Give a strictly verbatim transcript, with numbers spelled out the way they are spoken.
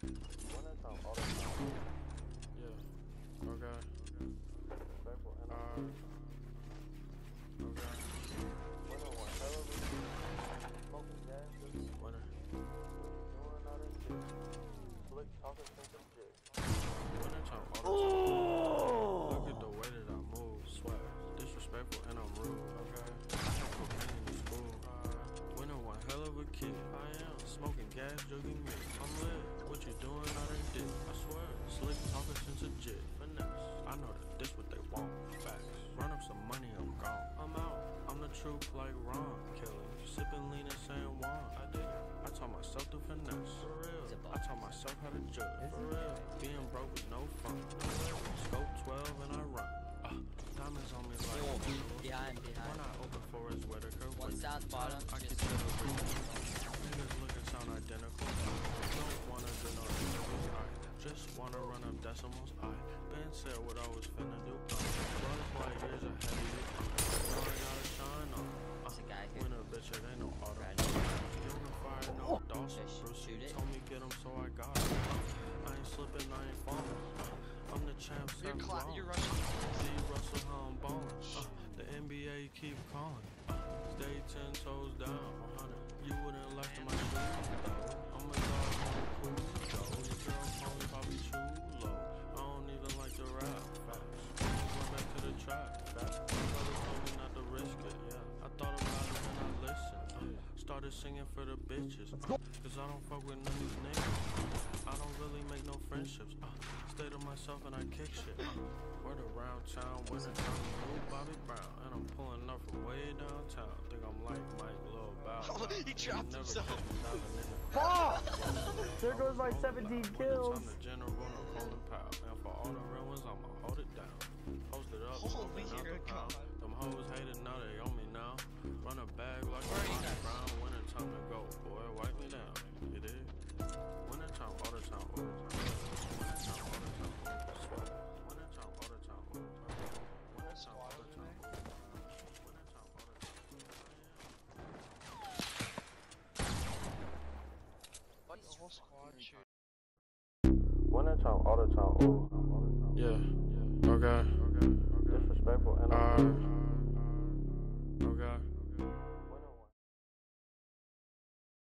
Yeah. Okay. Uh. Okay. Winner. Winner time. Oh! Look at the way that I move. Sweat. Disrespectful and I'm rude. Okay. I had cocaine in school. Uh. Winner one hell of a kid. I am. Smoking gas, jugging me. I'm lit. What you doing? I done did. I swear. Slick talking since a jit. Finesse. I know that this what they want. Facts. Run up some money, I'm gone. I'm out. I'm the truth like Ron. Killing. Sipping lean and saying Juan. I did it. I taught myself to finesse. For real. I taught myself how to judge. For real. Being broke was no fun. Scope twelve and I run. Uh, diamonds on me like Yo, behind, behind. When I open for his Whitaker. One south bottom. I can tell the niggas look and sound identical. Don't wanna do no decimals. I just wanna run up decimals. I been said what I was finna do. Butterfly years ahead of you. Now I gotta shine on. There's a guy here. When a bitch, it ain't no auto. Right. Unified, no Dawson. Just Bruce shoot it. told me get him, so I got it. I ain't slipping, I ain't falling. I'm the champ, You're, seven you're rounds. rushing. See Russell, how I'm ballin'. Uh, the N B A keep calling. Uh, stay ten toes down. one hundred. You wouldn't left in my shoes, though. I'm a dog on the cruise, though. Your girl call me Bobby Chulo. I don't even like to rap. Facts. Went back to the trap. Facts. My brother told me not to risk it. Yeah. I thought about it and I listened. Uh, started singing for the bitches. Uh, Cause I don't fuck with none of these niggas. I don't really make no friendships. Uh, stay to myself and I kick shit. Uh, word around town, winter time, blue Bobby Brown. And I'm pulling up from way downtown. Think I'm like Mike Lil Bow. Oh, he dropped himself. Fuck! There goes my seventeen kills. I'm the general, no calling pow. And for all the real ones, I'ma hold it down. Post it up, Holy smoking out the God. pound. Them hoes hated, now they on me now. Run a bag like a Bobby Brown. Winter time to go, boy, wipe me down. You dig? Winter time, all the time, all the time. Winter time, all the time, all the time. Winter time, all the time, all the time. Winter time, all the time, all the time. Winter time, all the time. What the whole squad shoot? Winter time, all the time, ooh. Yeah. Okay. Okay. Disrespectful and uh, okay.